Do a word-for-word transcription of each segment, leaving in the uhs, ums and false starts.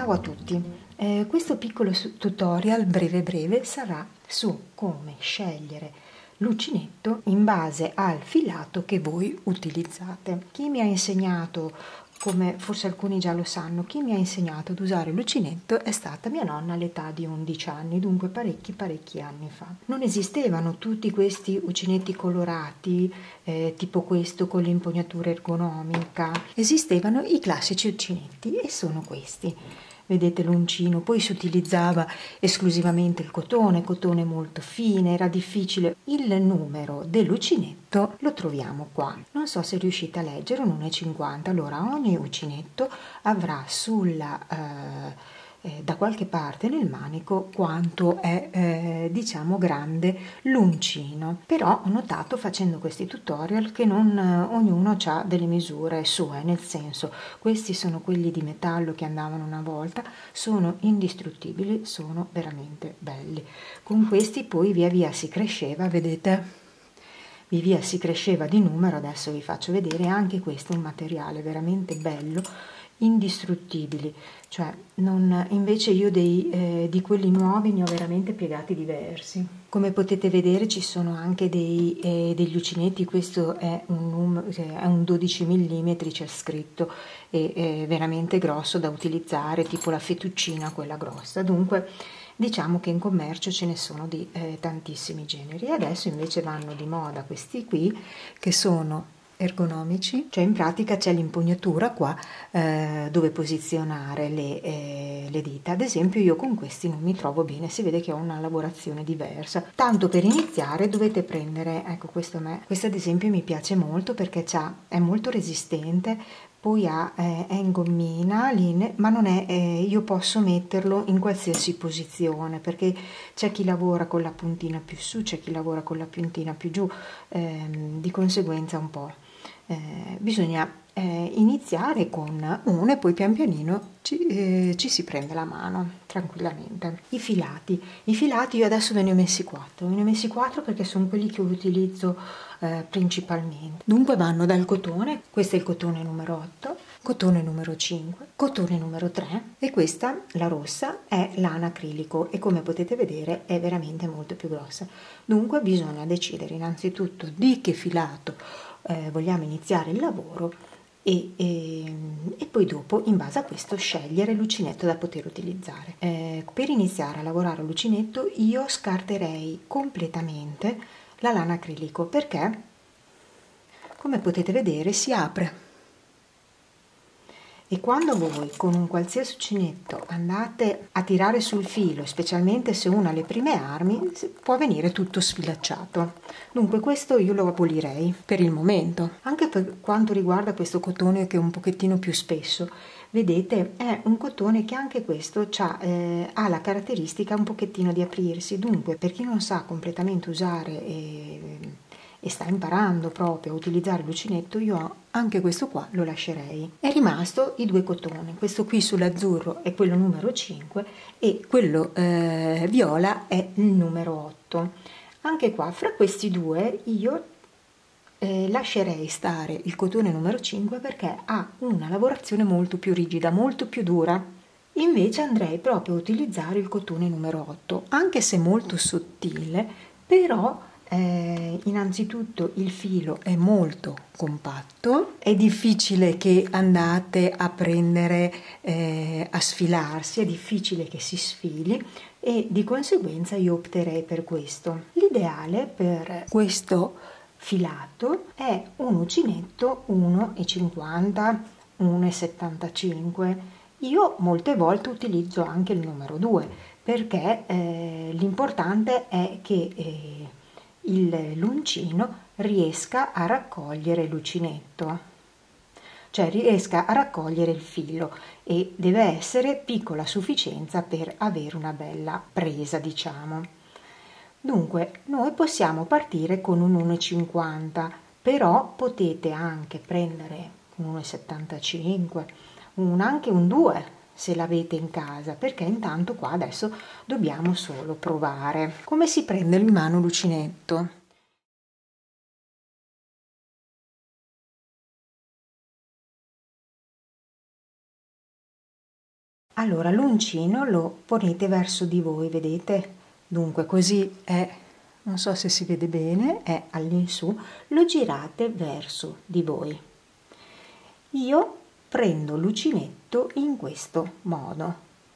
Ciao a tutti, eh, questo piccolo su- tutorial breve breve sarà su come scegliere l'uncinetto in base al filato che voi utilizzate. Chi mi ha insegnato, come forse alcuni già lo sanno, chi mi ha insegnato ad usare l'uncinetto è stata mia nonna all'età di undici anni, dunque parecchi parecchi anni fa. Non esistevano tutti questi uncinetti colorati, eh, tipo questo con l'impugnatura ergonomica, esistevano i classici uncinetti e sono questi. Vedete l'uncino, poi si utilizzava esclusivamente il cotone, cotone molto fine, era difficile. Il numero dell'uncinetto lo troviamo qua. Non so se riuscite a leggere, un uno e cinquanta. Allora ogni uncinetto avrà sulla eh, eh, da qualche parte nel manico quanto è eh, diciamo grande l'uncino. Però ho notato facendo questi tutorial che non eh, ognuno ha delle misure sue, nel senso questi sono quelli di metallo che andavano una volta, sono indistruttibili, sono veramente belli. Con questi poi via via si cresceva, vedete? Via via si cresceva di numero, adesso vi faccio vedere. Anche questo è un materiale veramente bello, indistruttibili, cioè non, invece io dei, eh, di quelli nuovi ne ho veramente piegati diversi. Come potete vedere ci sono anche dei, eh, degli uncinetti, questo è un, numero, è un dodici millimetri, c'è scritto, e è veramente grosso da utilizzare, tipo la fettuccina, quella grossa. Dunque diciamo che in commercio ce ne sono di eh, tantissimi generi. E adesso invece vanno di moda questi qui, che sono ergonomici, cioè in pratica c'è l'impugnatura qua eh, dove posizionare le, eh, le dita. Ad esempio io con questi non mi trovo bene, si vede che ho una lavorazione diversa. Tanto per iniziare dovete prendere, ecco questo a me, questo ad esempio mi piace molto perché c'ha, è molto resistente, poi ha, eh, è in gommina, linee, ma non è, eh, io posso metterlo in qualsiasi posizione, perché c'è chi lavora con la puntina più su, c'è chi lavora con la puntina più giù, ehm, di conseguenza un po'. Eh, bisogna eh, iniziare con uno e poi pian pianino ci, eh, ci si prende la mano tranquillamente. I filati, i filati io adesso ve ne ho messi quattro, ve ne ho messi quattro perché sono quelli che utilizzo eh, principalmente. Dunque vanno dal cotone, questo è il cotone numero otto, cotone numero cinque, cotone numero tre e questa, la rossa, è lana acrilico e come potete vedere è veramente molto più grossa. Dunque bisogna decidere innanzitutto di che filato eh, vogliamo iniziare il lavoro e, e, e poi dopo in base a questo scegliere l'uncinetto da poter utilizzare. Eh, per iniziare a lavorare l'uncinetto io scarterei completamente la lana acrilico perché come potete vedere si apre e quando voi con un qualsiasi uncinetto andate a tirare sul filo, specialmente se uno ha le prime armi, può venire tutto sfilacciato. Dunque questo io lo abolirei per il momento. Anche per quanto riguarda questo cotone che è un pochettino più spesso, vedete è un cotone che anche questo eh, ha la caratteristica un pochettino di aprirsi. Dunque per chi non sa completamente usare eh, e sta imparando proprio a utilizzare l'uncinetto, io anche questo qua lo lascerei. È rimasto i due cotoni, questo qui sull'azzurro è quello numero cinque e quello eh, viola è il numero otto. Anche qua fra questi due io eh, lascerei stare il cotone numero cinque perché ha una lavorazione molto più rigida, molto più dura. Invece andrei proprio a utilizzare il cotone numero otto, anche se molto sottile, però eh, innanzitutto il filo è molto compatto, è difficile che andate a prendere eh, a sfilarsi, è difficile che si sfili e di conseguenza io opterei per questo. L'ideale per questo filato è un uncinetto uno e cinquanta, uno e settantacinque. Io molte volte utilizzo anche il numero due perché eh, l'importante è che eh, l'uncino riesca a raccogliere l'uncinetto, cioè riesca a raccogliere il filo e deve essere piccola a sufficienza per avere una bella presa, diciamo. Dunque noi possiamo partire con un uno e cinquanta, però potete anche prendere un uno e settantacinque, un, anche un due se l'avete in casa, perché intanto qua adesso dobbiamo solo provare. Come si prende in mano l'uncinetto? Allora l'uncino lo ponete verso di voi, vedete? Dunque così è, non so se si vede bene, è all'insù, lo girate verso di voi. Io prendo l'uncinetto in questo modo,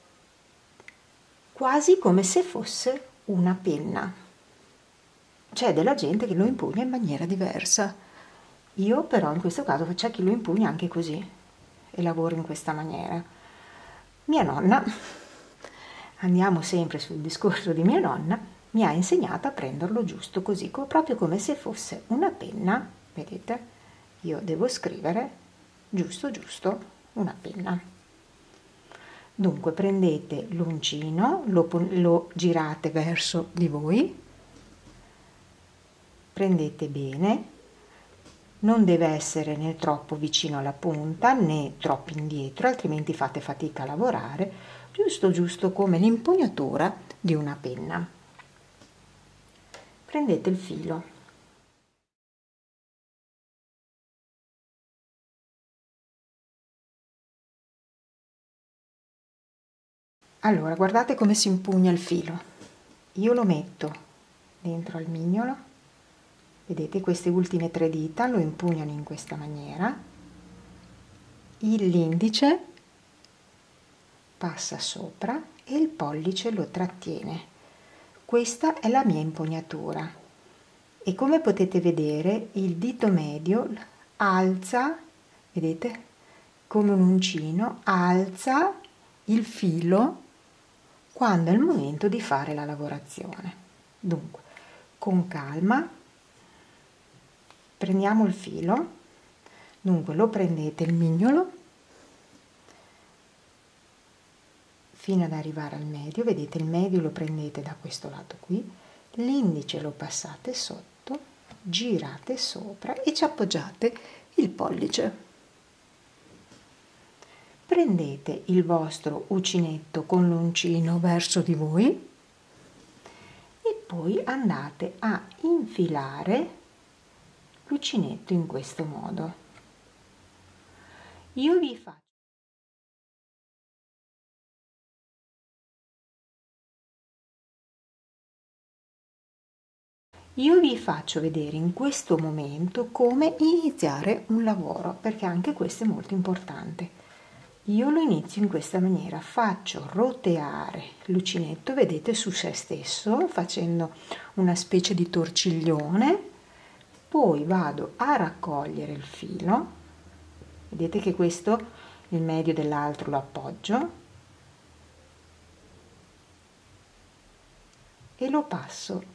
quasi come se fosse una penna. C'è della gente che lo impugna in maniera diversa. Io però in questo caso c'è chi lo impugna anche così e lavoro in questa maniera. Mia nonna, andiamo sempre sul discorso di mia nonna, mi ha insegnato a prenderlo giusto così, proprio come se fosse una penna, vedete? Io devo scrivere giusto giusto una penna. Dunque prendete l'uncino, lo, lo girate verso di voi, prendete bene, non deve essere né troppo vicino alla punta né troppo indietro, altrimenti fate fatica a lavorare, giusto giusto come l'impugnatura di una penna. Prendete il filo, allora guardate come si impugna il filo. Io lo metto dentro al mignolo, vedete queste ultime tre dita lo impugnano in questa maniera, l'indice passa sopra e il pollice lo trattiene. Questa è la mia impugnatura e come potete vedere il dito medio alza, vedete, come un uncino, alza il filo quando è il momento di fare la lavorazione. Dunque, con calma, prendiamo il filo, dunque lo prendete il mignolo fino ad arrivare al medio, vedete il medio lo prendete da questo lato qui, l'indice lo passate sotto, girate sopra e ci appoggiate il pollice. Prendete il vostro uncinetto con l'uncino verso di voi e poi andate a infilare l'uncinetto in questo modo. Io vi faccio Io vi faccio vedere in questo momento come iniziare un lavoro, perché anche questo è molto importante. Io lo inizio in questa maniera, faccio roteare l'uncinetto, vedete, su se stesso, facendo una specie di torciglione, poi vado a raccogliere il filo, vedete che questo, il medio dell'altro lo appoggio e lo passo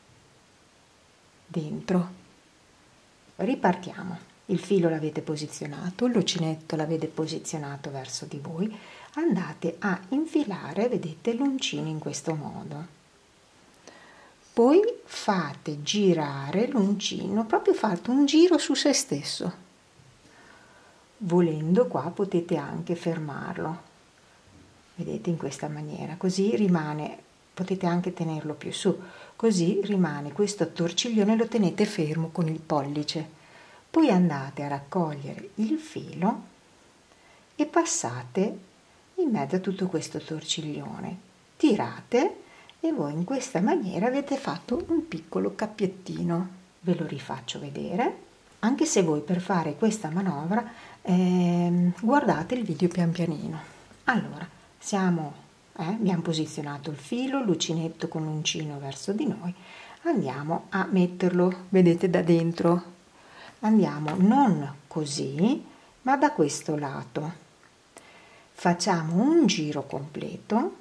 dentro. Ripartiamo. Il filo l'avete posizionato, l'uncinetto l'avete posizionato verso di voi, andate a infilare, vedete, l'uncino in questo modo. Poi fate girare l'uncino, proprio fate un giro su se stesso. Volendo qua potete anche fermarlo, vedete, in questa maniera, così rimane, potete anche tenerlo più su, così rimane questo torciglione, lo tenete fermo con il pollice. Poi andate a raccogliere il filo e passate in mezzo a tutto questo torciglione, tirate e voi in questa maniera avete fatto un piccolo cappiettino. Ve lo rifaccio vedere, anche se voi per fare questa manovra eh, guardate il video pian pianino. Allora, siamo, eh, abbiamo posizionato il filo, l'uncinetto con l'uncino verso di noi, andiamo a metterlo, vedete, da dentro. Andiamo non così, ma da questo lato. Facciamo un giro completo,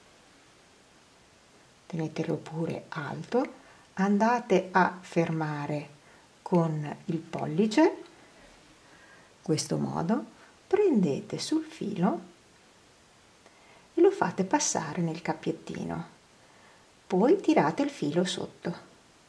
tenetelo pure alto, andate a fermare con il pollice, questo modo, prendete sul filo e lo fate passare nel cappiettino, poi tirate il filo sotto.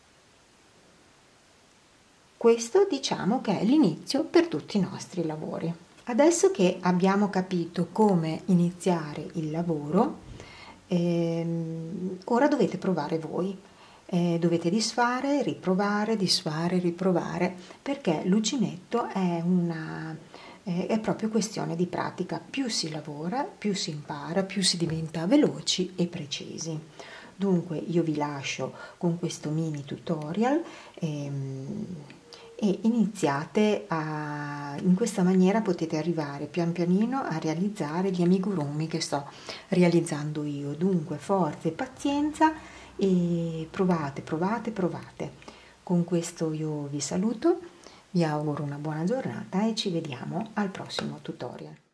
Questo diciamo che è l'inizio per tutti i nostri lavori. Adesso che abbiamo capito come iniziare il lavoro, ehm, ora dovete provare voi. Eh, dovete disfare, riprovare, disfare, riprovare, perché l'uncinetto è una eh, è proprio questione di pratica. Più si lavora, più si impara, più si diventa veloci e precisi. Dunque io vi lascio con questo mini tutorial ehm, e iniziate a, in questa maniera potete arrivare pian pianino a realizzare gli amigurumi che sto realizzando io. Dunque forza e pazienza e provate, provate, provate. Con questo io vi saluto, vi auguro una buona giornata e ci vediamo al prossimo tutorial.